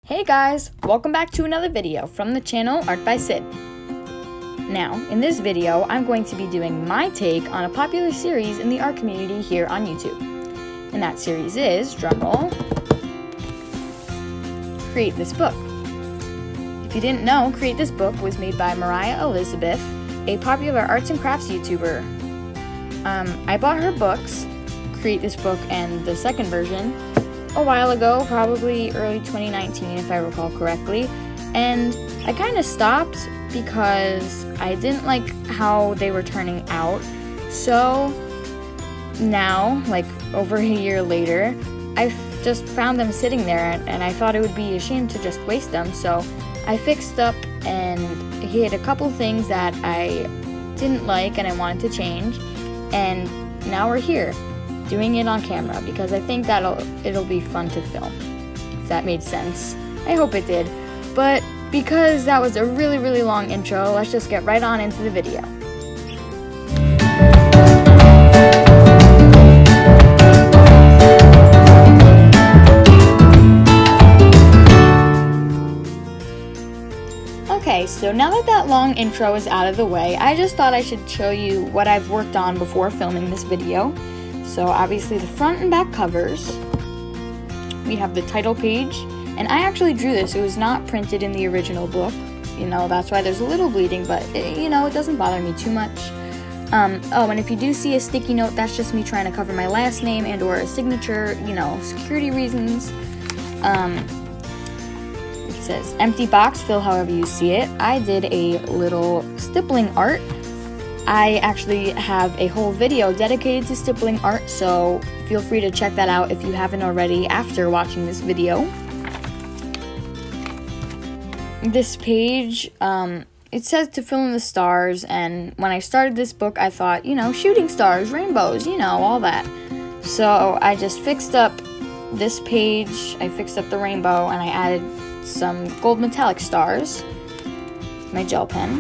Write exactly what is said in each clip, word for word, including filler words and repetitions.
Hey guys, welcome back to another video from the channel Art by Sid. Now, in this video, I'm going to be doing my take on a popular series in the art community here on YouTube. And that series is, drumroll, Create This Book. If you didn't know, Create This Book was made by Mariah Elizabeth, a popular arts and crafts YouTuber. Um, I bought her books, Create This Book and the second version, a while ago, probably early twenty nineteen if I recall correctly, and I kind of stopped because I didn't like how they were turning out. So now, like over a year later, I've just found them sitting there and I thought it would be a shame to just waste them, so I fixed up and hid a couple things that I didn't like and I wanted to change, and now we're here doing it on camera because I think that'll it'll be fun to film, if that made sense. I hope it did. But because that was a really really long intro, let's just get right on into the video. Okay, so now that that long intro is out of the way, I just thought I should show you what I've worked on before filming this video. So obviously the front and back covers, we have the title page, and I actually drew this. It was not printed in the original book, you know, that's why there's a little bleeding, but it, you know, it doesn't bother me too much. Um, oh, and if you do see a sticky note, that's just me trying to cover my last name and or a signature, you know, security reasons. Um, it says, empty box, fill however you see it. I did a little stippling art. I actually have a whole video dedicated to stippling art, so feel free to check that out if you haven't already after watching this video. This page, um, it says to fill in the stars, and when I started this book, I thought, you know, shooting stars, rainbows, you know, all that. So I just fixed up this page, I fixed up the rainbow, and I added some gold metallic stars with my gel pen.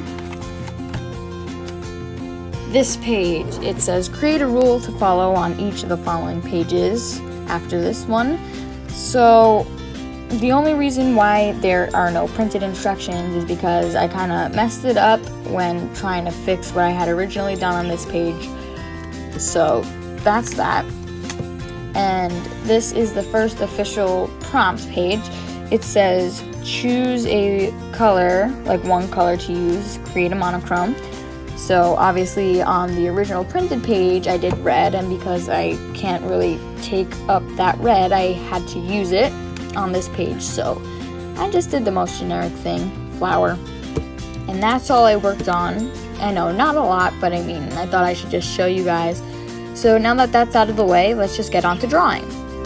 This page, it says create a rule to follow on each of the following pages after this one. So the only reason why there are no printed instructions is because I kind of messed it up when trying to fix what I had originally done on this page. So that's that. And this is the first official prompts page. It says choose a color, like one color to use, create a monochrome. So obviously on the original printed page I did red, and because I can't really take up that red, I had to use it on this page. So I just did the most generic thing, flower. And that's all I worked on. I know, not a lot, but I mean, I thought I should just show you guys. So now that that's out of the way, let's just get on to drawing.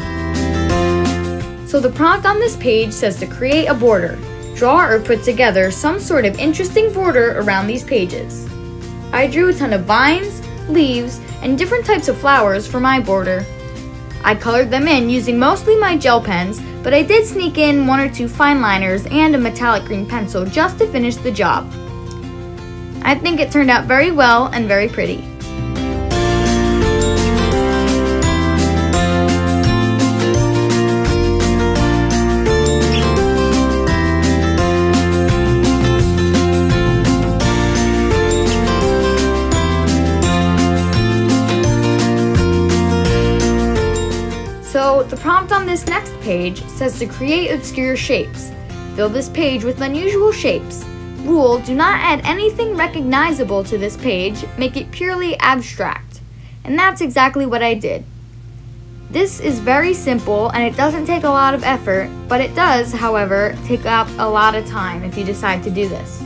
So the prompt on this page says to create a border. Draw or put together some sort of interesting border around these pages. I drew a ton of vines, leaves, and different types of flowers for my border. I colored them in using mostly my gel pens, but I did sneak in one or two fine liners and a metallic green pencil just to finish the job. I think it turned out very well and very pretty. So the prompt on this next page says to create obscure shapes. Fill this page with unusual shapes. Rule, do not add anything recognizable to this page, make it purely abstract. And that's exactly what I did. This is very simple and it doesn't take a lot of effort, but it does, however, take up a lot of time if you decide to do this.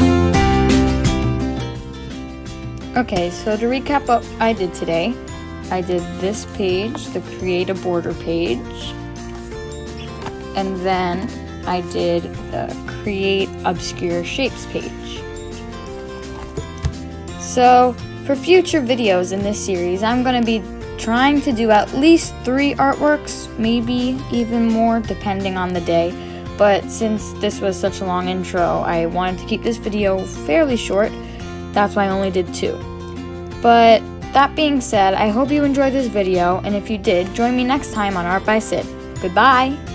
Okay, so to recap what I did today, I did this page, the create a border page, and then I did the create obscure shapes page. So for future videos in this series, I'm going to be trying to do at least three artworks, maybe even more depending on the day. But since this was such a long intro, I wanted to keep this video fairly short. That's why I only did two. But that being said, I hope you enjoyed this video, and if you did, join me next time on Art by Sid. Goodbye!